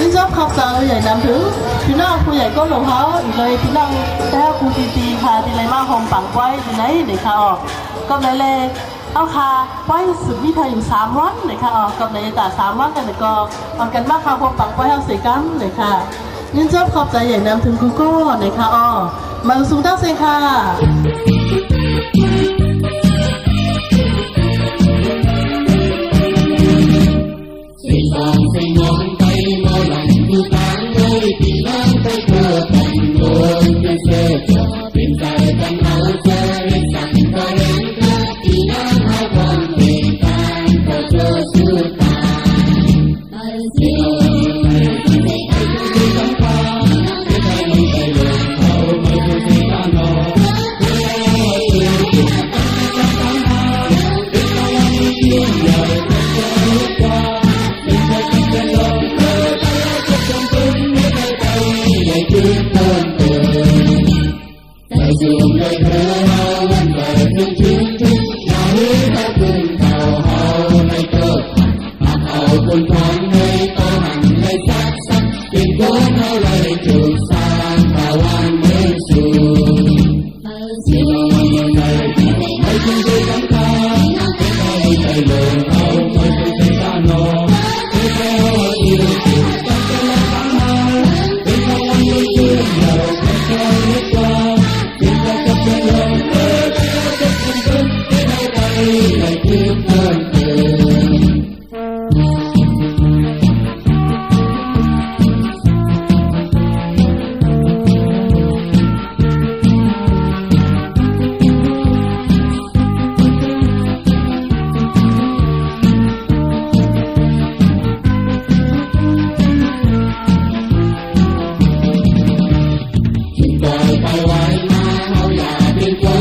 ยิ่งชอบขอบใจใหญ่นำถึงพี่น้องผู้ใหญ่ก็หลงเขาอีกเลยพี่น้องแต่ครูตีค่ะที่ไรมาหอมปังไว้ที่ไหนเด็กค่ะออกก็เลยเอาค่ะไว้สุดวิทยอยู่3 วันเด็กค่ะออกกับเลยแต่3 วันกันเด็กก็เอากันมากค่ะหอมปังไว้เอาเสียกันเด็กค่ะยิ่งชอบขอบใจใหญ่นำถึงกูก็เด็กค่ะออกมาสูงตั้งเสียค่ะสิ่งมองไปมองหลังดูตาเลยปีน้ำไปเพื่อแต่งโดนเป็นเสื้อจอเป็นใจกันเอาเจอเรียกสั่งก็เห็นเธอปีน้ำเอาความเก่งการก็เจอสู้ตายเสียวไม่ให้ดูสำคัญไม่ให้มันไปลงเขาไม่ดูสิ่งด้านนอกไม่ให้ดูสิ่งต่างๆเป็นพลังยิ่งใหญ่เป็นเจ้าลูกว่าใจสูงเลยเธอเอาวันเกิดถึงมาให้เขาคุมเขาเอาไม่เกิดมาเอาคนทองให้โตหันให้ซักเป็นคนเอาเลยถูกสร้างตะวันเมืองสูงเสียงมันไม่ถึงที่สำคัญไม่ได้ใจลงเอาไม่ถึงที่ด้านนอกไม่ได้เอาอยู่ตั้งแต่ละครั้งมาเป็นพลังยิ่งใหญ่เป็นเจ้าลูกว่าไม่คิดเพิ่มเติมไปไว้มาเอาอย่าเป็นคน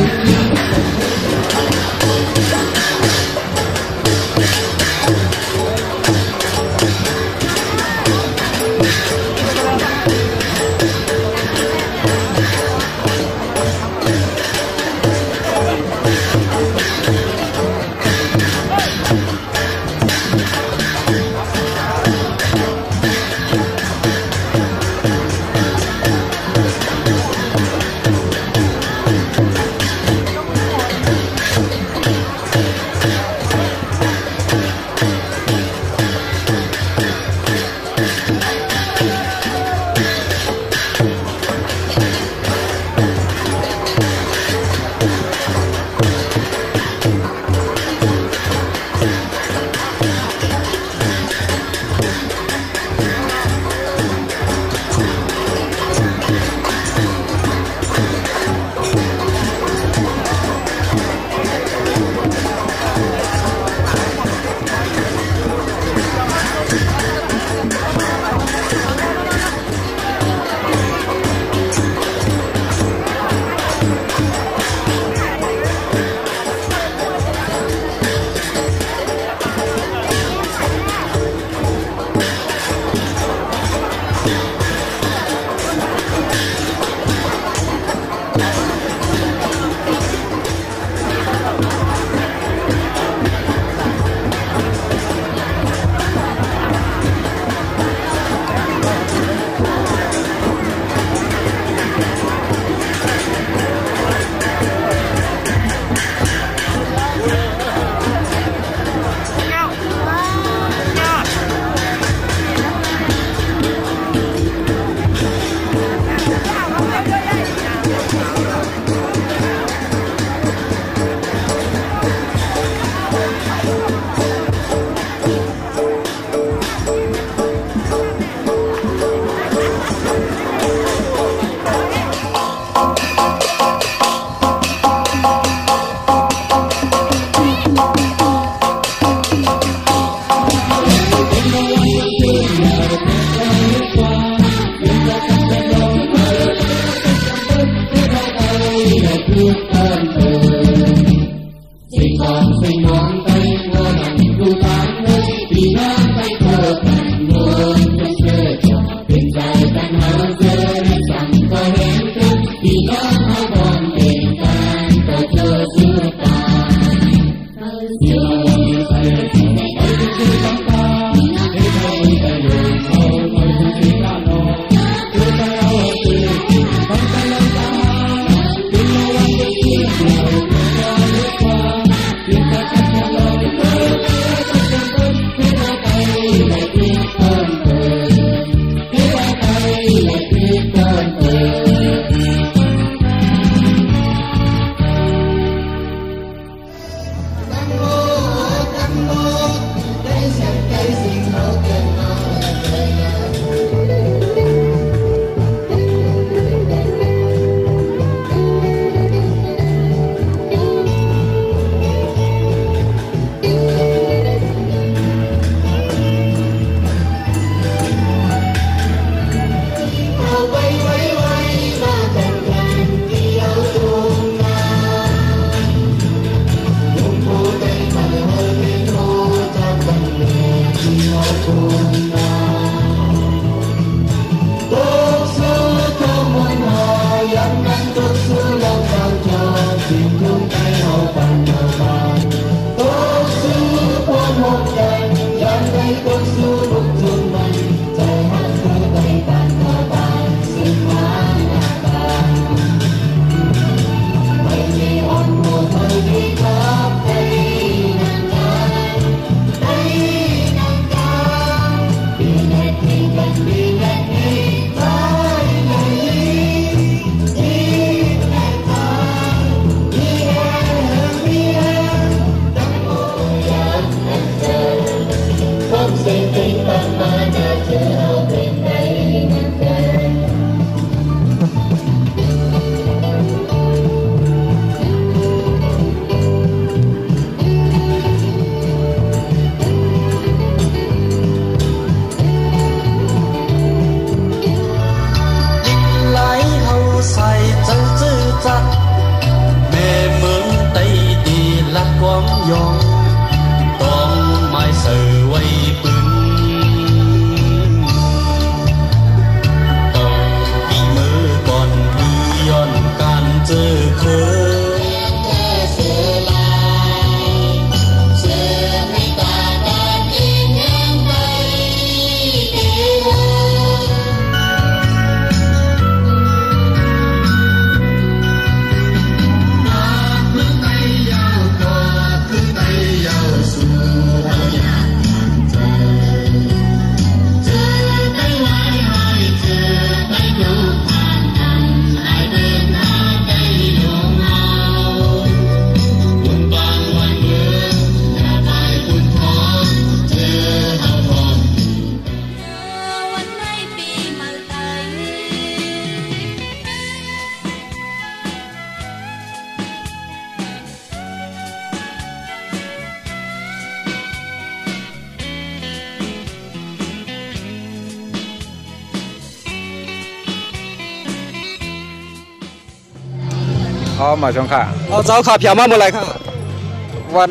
อ๋อมาชงค่ะเจ้าขับยาวมาเมื่อไรครับวัน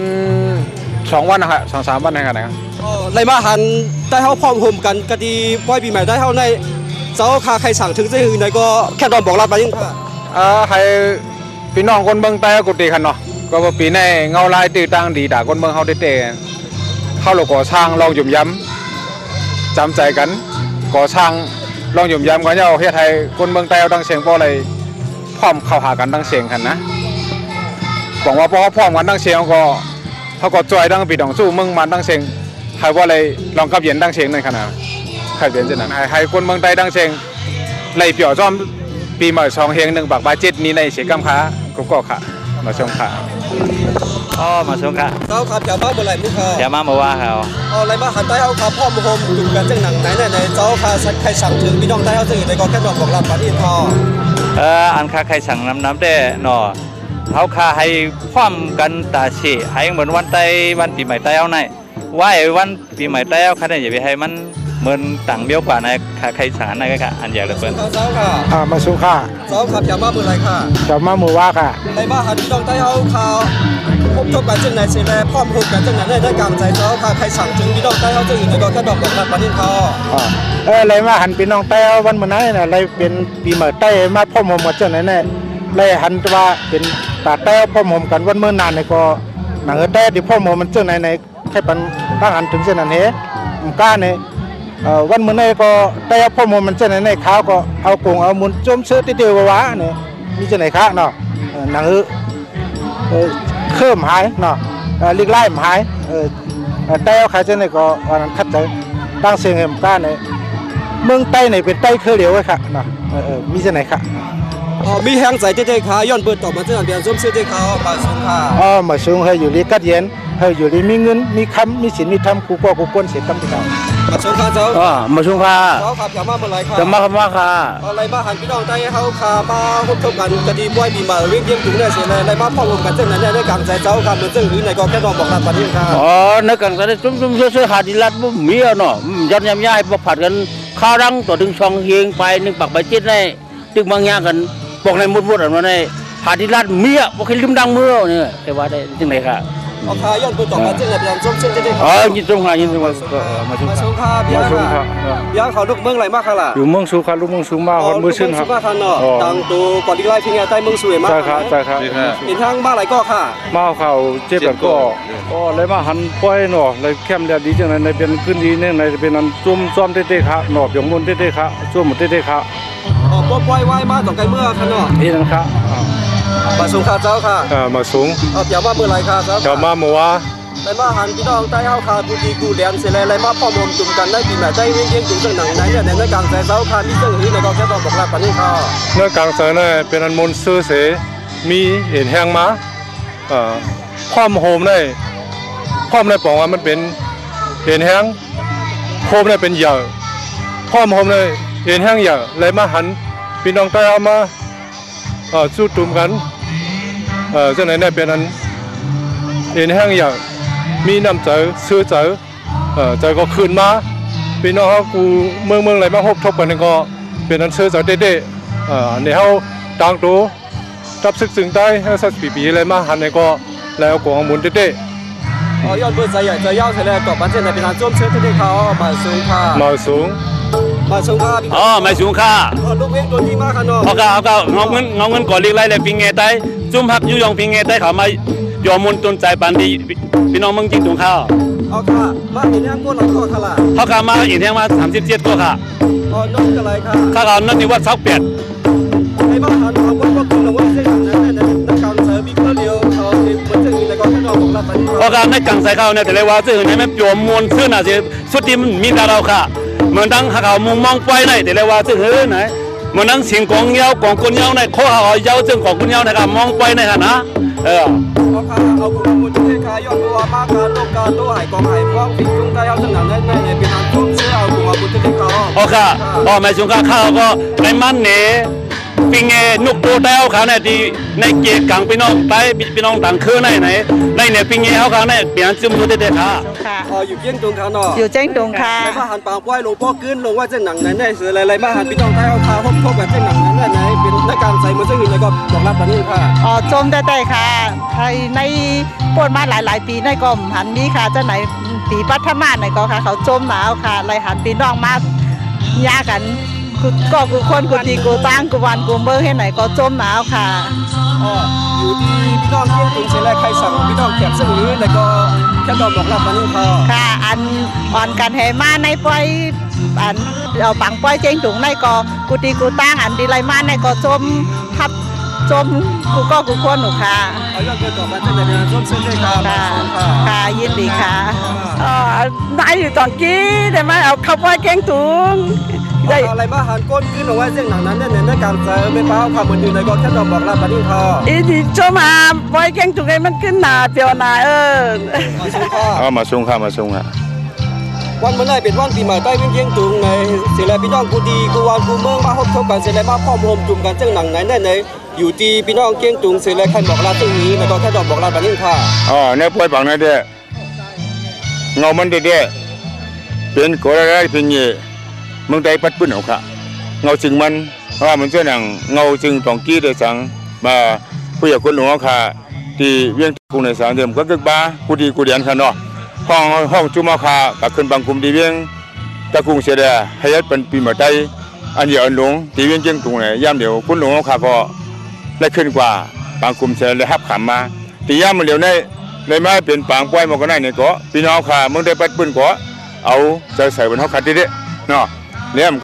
2 วันนะครับ2-3 วันนะครับไรมาหันได้เข้าพร้อมห่มกันกะดีปอยปีใหม่ได้เข้าในเจ้าขาใครสั่งถึงจะอื่นไหนก็แค่ตอนบอกรับไปยิ่งค่ะให้พี่น้องคนเมืองใต้กุฏิขันเนาะก็ว่าปีนี้เงาลายตีตังดีด่าคนเมืองเขาเตะเข้าหลอกก่อสร้างลองหยุ่มย้ำจำใจกันก่อสร้างลองหยุ่มย้ำกันเอาเฮ็ดไทยคนเมืองใต้เอาดังเสียงเพราะอะไรพร้อมเข้าหากันดังเสียงกันนะบอกว่าพอเขาพร้อมกันดังเสียงเขาก็จอยดังปีดองสู้เมืองมันดังเสียงใครว่าอะไรลองกับเย็นดังเสียงนั่นขนาดใครเป็นเช่นนั้นให้คนเมืองใต้ดังเสียงไล่เปี่ยวจอมปีใหม่2 เฮง1 บาทบาท7นี้ในเสียกำค้าก็ค่ะมาชมค่ะมาชมค่ะเจ้าขับยาวมาเมื่อไรมุกค่ะยาวมาเมื่อว่าเขาอะไรมาหันใต้เอาขับพ่อมโฮมจุ่มกันจังหนังไหนในเจ้าขาใครสั่งถึงพี่น้องใต้เอาถึงในก็แค่บอกรับปฏิทินอันค่าใครสั่งน้ำได้หนอเขาค่าให้พร้อมกันตาชีให้เหมือนวันไต้วันปีใหม่ไต้เอาไหนว่าวันปีใหม่ไต้เอาค่าได้อย่าไปให้มันเหมือนต่างเบี้ยวกว่าในค่าใครสั่งนั่นก็ค่ะอันใหญ่เลยเพื่อนเจ้าค่ะมาสู้ค่ะเจ้าขับยาวมาเมื่อไรค่ะยาวมาเมื่อว่าค่ะในบ้านหันพี่น้องใต้เอาข่าวพบจบกันจังไหนเสียแล้วพร้อมพบกันจังไหนได้กำใจเจ้าค่ะใครสั่งถึงพี่น้องใต้เอาถึงในก็แค่บอกรับปฏิทินอะไรมาหันปีน้องใต้วันเมื่อไหร่น่ะอะไรเป็นปีใหม่ใต้มาพ่อมมาเจ้าไหนเนี่ยเลยหันว่าเป็นตาใต้พ่อมกันวันเมื่อนานเนี่ยก็หนังใต้ที่พ่อมมันเจ้าไหนในแค่ปันตั้งหันถึงเส้นนั้นเหรอก้าเนี่ยวันเมื่อไหร่ก็ใต้พ่อมมันเจ้าไหนในข้าวก็เอากงเอามุนจมเสื้อที่เดียวว้าเนี่ยมีเจ้าไหนข้าเนาะหนังเคลื่อนหายเนาะลิกไล่หายใต้เอาใครเจ้าไหนก็วันนั้นคัดใจตั้งเสียงเหมก้าเนี่ยเมืองใต้เนี่ยเป็นใต้เครือเดียวไว้ค่ะเนาะมีเจ้าไหนค่ะมีแห้งใส่เจ๊ขาย้อนเปิดต่อมาเจ้าเดียนส้มเสื้อเจ๊ขามาสูงค่ะมาสูงให้อยู่ลีกัดเย็นให้อยู่ลีมีเงินมีคำมีสินมีธรรมกูก้นเสียกำที่เรามาสูงค่ะเจ้ามาสูงค่ะเจ้าขับยาวมาเมื่อไรค่ะจะมาคำว่าค่ะอะไรมาหันพี่น้องใต้เขาขามาพบกันคดีป่วยปีมาเรียกเยี่ยมถึงได้เสียอะไรมาพ่อผมกันเจ้านั้นได้กำใจเจ้าค่ะเหมือนเจ้าหรือไหนก็แค่นอนบอกรับปฏิทินค่ะในกลางใจจุ่มเสื้อหาดิลัดบุ้มมีเนาะย้อนยำย่ายพอผัดกันข้าวรังต่อถึง2 เฮงไป1 ปักใบจิตในตึกบางอย่างกันบอกในมุดอะไรมาในหาดิลัดมีอ่ะบอกให้ลืมดังมือเนี่ยแต่ว่าได้จังไหนค่ะเอาขาย้อนเปิดต่อมาเจ้าเดียนส้มเสื้อเจ๊ขายินตรงค่ะยินตรงมาสูงค่ะพี่ย่าเขาลูกเมืองไหลมากค่ะล่ะอยู่เมืองสูงค่ะลูกเมืองสูงมากมือชื่นครับต่างตัวก่อนที่ไล่พิงใต้เมืองสวยมากใช่ครับใช่ครับเห็นทางมาไหลก็ค่ะมาเขาเจ็บแบบก็เลยมาหันป้อยหนอเลยเข้มเดียดีจังในเป็นขึ้นดีเนี่ยในเป็นอันจุ่มซ้อมเตะขาหนอเปียงมุนเตะขาจุ่มหมดเตะขาป้อยไหวมาต่อไกลเมื่อค่ะเนาะนี่นะครับมาสูงค่ะเจ้าค่ะมาสูงเดี๋ยวมาเมื่อไรค่ะเจ้าเดี๋ยวมาเมื่อว่าในมาหันพี่น้องใต้เฮาคากูดีกูเลียนเสร็จเลยมาพ่อมอมจุ่มกันได้ปีใหม่ได้เรื่องเยี่ยงจุ่มเรื่องหนังไหนเนี่ยในกลางใจเสาคามีเรื่องหื้อในก็แค่ต้องบอกรับปนี้ค่ะเนื้อกลางใจเนี่ยเป็นอันมนซื้อเสมีเห็นแห้งมาพ่อมโฮมเนี่ยพ่อมเนี่ยบอกว่ามันเป็นเห็นแห้งโฮมเนี่ยเป็นเหยื่อพ่อมโฮมเนี่ยเห็นแห้งเหยื่อเลยมาหันพี่น้องใต้เอามาสู้จุ่มกันเจ้าไหนเนี่ยเป็นอันเห็นแห้งเหยื่อมีน้ำใจซื้อใจก็คืนมาพี่น้องเขากูเมืองอะไรมาพบทบกันก็เป็นอันซื้อใจเด็ดในเขาต่างตัวทับซึกสึงได้ให้สักปีอะไรมาหันในก็แล้วกองหมุนเด็ดย้อนเบอร์ใจใหญ่ใจยาวเสร็จแล้วต่อปัจจัยในเป็นการโจมเชื้อที่เขามาสูงค่ะมาสูงค่ะมาสูงค่ะลูกเองตัวที่มาค่ะเนาะเขาเงาเงินก่อนเรียกไรเลยพิงเงใต้จุ่มพักยุยองพิงเงใต้เขามายอมมุนต้นใจปันดีพี่น้องเมืองจริงตรงข้าวค่ะมาเห็นแห้งก้นเราค่ะล่ะเขาขามาเห็นแห้งมา37ตัวค่ะน้องอะไรค่ะข้าเอานั่นนี่ว่าซักเปียดไอ้บ้านเขาว่าคุณเราว่าเส้นนั้นในการเสริมมีคนเดียวเขาเหมือนจะมีในกองที่เราบอกรับมันเพราะการในกังใส่เขาเนี่ยแต่เลยว่าซึ่งในแม่โยมมวลซึ่งน่ะสิสุดที่มีดาเราค่ะเหมือนดังเขามุงมองไปในแต่เลยว่าซึ่งเฮ้ยไหนเหมือนดังเสียงกองเงาของคนเงาในข้อเขาเย้าซึ่งของคนเงาในการมองไปในขณะเพราะเอาคุณมุนที่ขายยอดตัวมากการโลกการตัวหายกองหายมองผิดจุงได้เอาสนามในเป็นทางทุ่มเชื่อเอาคุณมุนที่เขาไม่ชงข้าวก็ในมันเนปีเงนุกตัวได้เอาขาในดีในเกียร์กลางพี่น้องไปพี่น้องต่างคือในเนี่ยปีเงเขาขาในเปลี่ยนจุ่มตัวเด็ดค่ะอยู่เจียงตรงค่ะเนาะอยู่เจียงตรงค่ะในมาหันปางป้ายลงพ่อขึ้นลงว่าเจ้าหนังไหนเสืออะไรมาหันพี่น้องได้เอาขาพบกับเจ้าหนังนั้นไหนเป็นนักการใส่เหมือนเจ้าอื่นแล้วก็บอกรับแบบนี้ค่ะจมได้ค่ะในปนมาหลายปีในก็หันนี้ค่ะเจ้าไหนปีปัทมาในก็ค่ะเขาจมหนาวค่ะไรหันพี่น้องมาญากันก็กูคนกูตีกูตั้งกูวันกูเมื่อให้ไหนก็จมหนาวค่ะอยู่ที่พี่น้องเที่ยงตรงเสร็จแล้วใครสั่งพี่น้องแคบซึ่งนี้แล้วก็แค่ตอนบอกรับมันนี่ค่ะอันอ่อนกันให้มาในปล่อยอันเอาปังปล่อยเจงถุงในก็กูตีกูตั้งอันดีไรมาในก็จมทับจมกูก็กูคนหนูค่ะย้อนเกิดต่อมาจะในเป็นจมเส้นเลยค่ะค่ะยินดีค่ะได้อยู่ตอนกี้ได้ไหมเอาขับไว้เจงถุงอะไรมาหันก้นขึ้นเอาไว้เส้นหนังนั้นเนี่ยในการเจอไม่เปล่าความเหมือนอื่นในก็แค่ตอนบอกรับมันนี่ค่ะที่จมมาไว้เจงถุงไอ้มันขึ้นหนาเปียวหนามาส่งค่ะวันเมื่อไรเป็นวันปีใหม่ใต้เพียงตุงในเสร็จแล้วพี่น้องกูดีกูวันกูเมืองมาพบกันเสร็จแล้วมาพ่อมโฮมจุ่มกันเจ้าหนังไหนในอยู่ที่พี่น้องเกียงตุงเสร็จแล้วใครบอกลาตรงนี้ในก็แค่ตอนบอกลาแบบนี้ค่ะเนี่ยป่วยปังนั่นเด้เงามันเด้เป็นโกระไรเป็นเงี้ยมึงได้ปัดปืนเอาค่ะเงาจึงมันเพราะมันเจ้าหนังเงาจึงต้องกี้ได้สั่งมาผู้ใหญ่คนหลวงค่ะที่เวียงกรุงในสามเดือนก็กึกบ้ากูดีกูเดียนค่ะเนาะห้องจุมาคากับขึ้นบางกลุ่มดีเวียงตะกุงเสียดายให้ยัดเป็นปีใหม่ใต้อันเดียวอันหลงดีเวียงเจียงตุงเนี่ยย่ำเดียวคุณหลวงคาก็ได้ขึ้นกว่าบางกลุ่มเสียได้ฮับขำมาตีย่ำมันเดียวในไม้เป็นปางป้ายมันก็ได้เนี่ยก็พี่น้องคามึงได้ปัดปืนก็เอาใส่บนห้องขัดดิเนาะเนี่ย